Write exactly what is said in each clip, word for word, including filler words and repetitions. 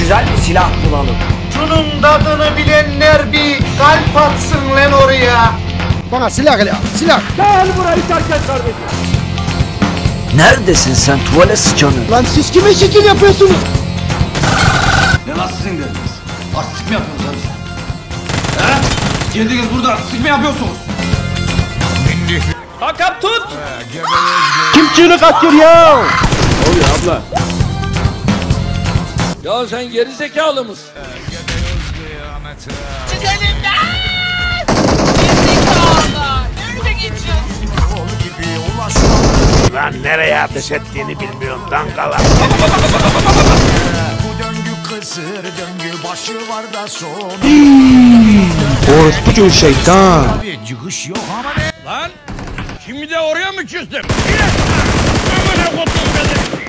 güzel bir silah bulalım. Şunun tadını bilenler bir kalp atsın lan oraya. Bana silah gel, silah. Gel burayı terk et kardeşim. Neredesin sen tuvalet sıçanı? Lan siz kime şekil yapıyorsunuz? Ne lan sizin derdiniz? Artistik mi yapıyorsunuz abi sen? He? Geldiniz burada artistik mi yapıyorsunuz? Hakan tut. Kim çığlık atıyor ya? Oluyor abla. Ya sen geri zekalı mısın? Çık elimden! Gerizekalı! Nerede geçiyorsun? Lan nereye ateş ettiğini bilmiyorum dangala. Bu döngü kısır döngü başı var da son. Orospu şeytan. Çıkış yok ama ne? Lan! Şimdi de oraya mı küstüm? Yine! Ömrüne kodum beni!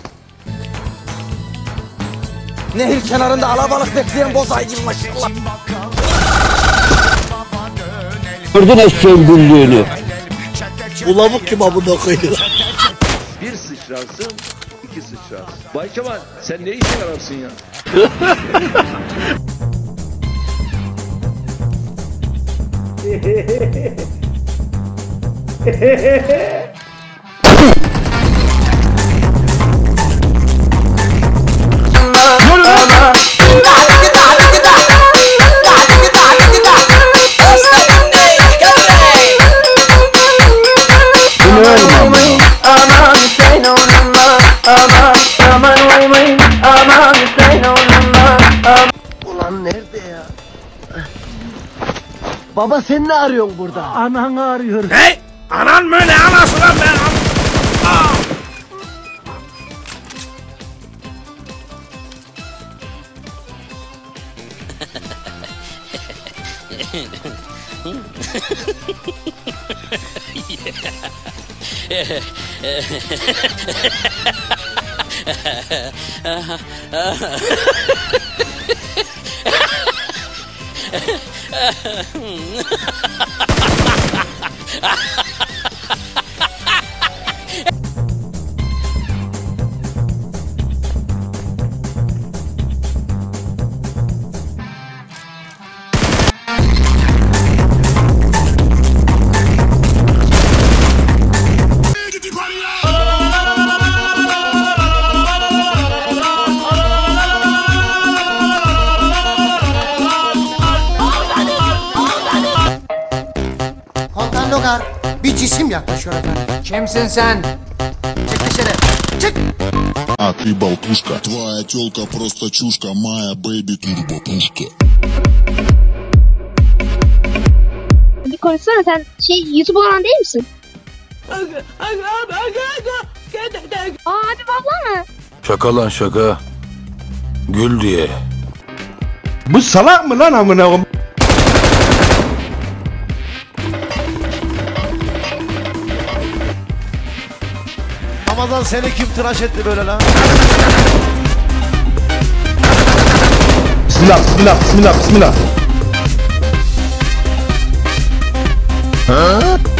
Nehir kenarında alabalık bekleyen bozay gibi maşallah. Gördün eşeğin büllüğünü. Bu lavuk kim abone koyuyor? Bir sıçrarsın, iki sıçrarsın. Bay Kemal, sen ne işe yararsın ya? Ulan nerede ya? Baba sen ne arıyorsun burada? Ananı arıyorum. Hey! Anan mı ne anası lan ben? Aa! Komutan Logar, bir cisim yaklaşıyor efendim. Kimsin sen? Çık dışarı. Çık. А ты болтушка, твоя тёлка просто чушка, моя бэйби турбопушка. Bir konuşsana sen şey YouTube olan değil misin? Aa abi abla mı? Şaka lan şaka. Gül diye. Bu salak mı lan amına koyayım? Ramazan seni kim tıraş etti böyle lan? Bismillah, bismillah, bismillah, bismillah. А?